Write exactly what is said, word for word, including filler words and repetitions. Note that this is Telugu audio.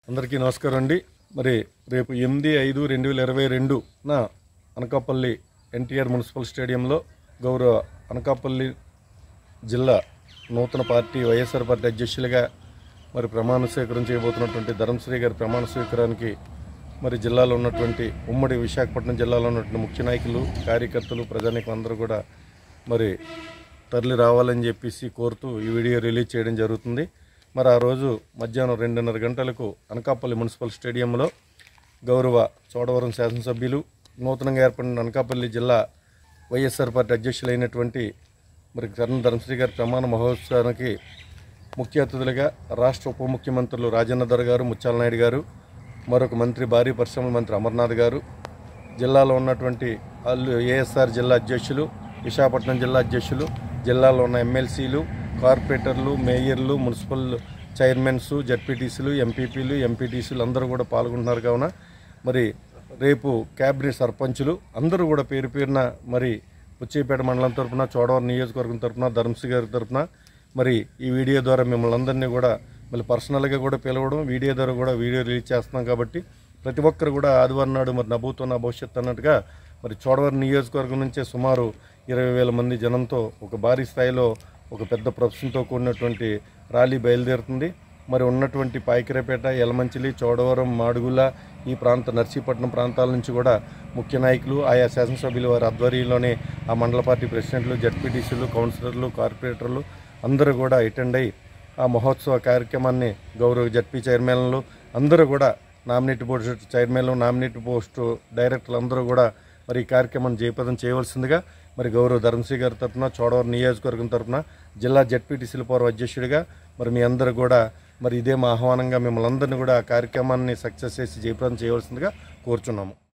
అందరికీ నమస్కారం అండి. మరి రేపు ఎనిమిది ఐదు రెండు వేల ఇరవై రెండున అనకాపల్లి ఎన్టీఆర్ మున్సిపల్ స్టేడియంలో గౌరవ అనకాపల్లి జిల్లా నూతన పార్టీ వైఎస్ఆర్ పార్టీ అధ్యక్షులుగా మరి ప్రమాణ స్వీకారం చేయబోతున్నటువంటి ధర్మశ్రీ గారి ప్రమాణ స్వీకారానికి మరి జిల్లాలో ఉన్నటువంటి ఉమ్మడి విశాఖపట్నం జిల్లాలో ఉన్నటువంటి ముఖ్య నాయకులు, కార్యకర్తలు, ప్రజానీకులు అందరూ కూడా మరి తరలి రావాలని చెప్పేసి కోరుతూ ఈ వీడియో రిలీజ్ చేయడం జరుగుతుంది. మరి ఆ రోజు మధ్యాహ్నం రెండున్నర గంటలకు అనకాపల్లి మున్సిపల్ స్టేడియంలో గౌరవ చోడవరం శాసనసభ్యులు, నూతనంగా ఏర్పడిన అనకాపల్లి జిల్లా వైఎస్ఆర్ పార్టీ అధ్యక్షులైనటువంటి మరి కర్ణ ధర్మశ్రీ గారి ప్రమాణ మహోత్సవానికి ముఖ్య అతిథులుగా రాష్ట్ర ఉప ముఖ్యమంత్రులు రాజేంద్ర గారు, ముత్యాల నాయుడు గారు, మరొక మంత్రి భారీ పరిశ్రమల మంత్రి అమర్నాథ్ గారు, జిల్లాలో ఉన్నటువంటి వాళ్ళు ఏఎస్ఆర్ జిల్లా అధ్యక్షులు, విశాఖపట్నం జిల్లా అధ్యక్షులు, జిల్లాలో ఉన్న ఎమ్మెల్సీలు, కార్పొరేటర్లు, మేయర్లు, మున్సిపల్ చైర్మన్స్, జడ్పీటీసీలు, ఎంపీపీలు, ఎంపీటీసీలు అందరూ కూడా పాల్గొంటున్నారు. కావున మరి రేపు క్యాబినెట్ సర్పంచులు అందరూ కూడా పేరు పేరున మరి పుచ్చేపేట మండలం తరఫున, చోడవరం నియోజకవర్గం తరఫున, ధర్మశ్రీ గారి తరఫున మరి ఈ వీడియో ద్వారా మిమ్మల్ని అందరినీ కూడా మళ్ళీ పర్సనల్గా కూడా పిలవడం, వీడియో ద్వారా కూడా వీడియో రిలీజ్ చేస్తున్నాం. కాబట్టి ప్రతి ఒక్కరు కూడా ఆదివారం నాడు మరి నభూతో నా భవిష్యత్తు అన్నట్టుగా మరి చోడవరం నియోజకవర్గం నుంచే సుమారు ఇరవై వేల మంది జనంతో ఒక భారీ స్థాయిలో ఒక పెద్ద ప్రొఫెషన్తో కూడినటువంటి ర్యాలీ బయలుదేరుతుంది. మరి ఉన్నటువంటి పాయకరపేట, యలమంచిలి, చోడవరం, మాడుగుల, ఈ ప్రాంత నర్సీపట్నం ప్రాంతాల నుంచి కూడా ముఖ్య నాయకులు, ఆయా శాసనసభ్యులు వారి ఆధ్వర్యంలోనే ఆ మండల పార్టీ ప్రెసిడెంట్లు, జడ్పీటీసీలు, కౌన్సిలర్లు, కార్పొరేటర్లు అందరూ కూడా అటెండ్ అయ్యి ఆ మహోత్సవ కార్యక్రమాన్ని గౌరవ జడ్పీ చైర్మన్లు అందరూ కూడా, నామినేట్ బోర్డు చైర్మన్లు, నామినేట్ పోస్టు డైరెక్టర్లు అందరూ కూడా మరి ఈ కార్యక్రమాన్ని జయప్రదం చేయవలసిందిగా మరి గౌరవ ధర్మశ్రీ గారి తరఫున, చోడవరం నియోజకవర్గం తరఫున జిల్లా జడ్పీటీసీల పౌర అధ్యక్షుడిగా మరి మీ అందరూ కూడా మరి ఇదే మా ఆహ్వానంగా మిమ్మల్ని అందరినీ కూడా ఆ కార్యక్రమాన్ని సక్సెస్ చేసి జయప్రదం చేయవలసిందిగా కోరుచున్నాము.